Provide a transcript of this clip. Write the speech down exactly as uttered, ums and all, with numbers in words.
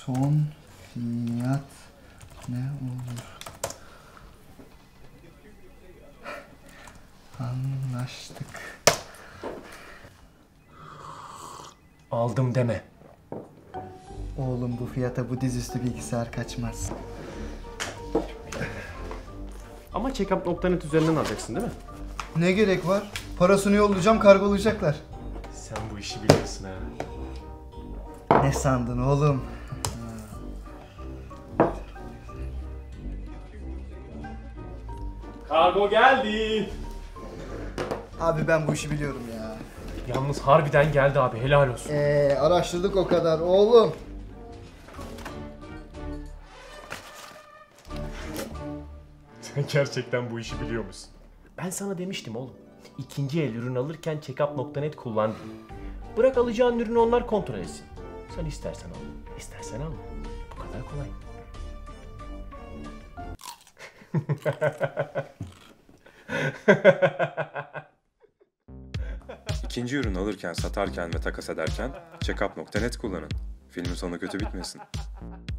Son fiyat ne olur? Anlaştık. Aldım deme. Oğlum bu fiyata bu dizüstü bilgisayar kaçmaz. Ama checkup nokta net üzerinden alacaksın değil mi? Ne gerek var? Parasını yollayacağım, kargolayacaklar. Sen bu işi biliyorsun ha. Ne sandın oğlum? Kargo geldi. Abi ben bu işi biliyorum ya. Yalnız harbiden geldi abi, helal olsun. Eee araştırdık o kadar oğlum. Sen gerçekten bu işi biliyor musun? Ben sana demiştim oğlum. İkinci el ürün alırken checkup nokta net kullan diye. Bırak alacağın ürünü onlar kontrol etsin. Sen istersen al, istersen alma. Bu kadar kolay. İkinci ürün alırken, satarken ve takas ederken checkup nokta net kullanın. Filmin sonu kötü bitmesin.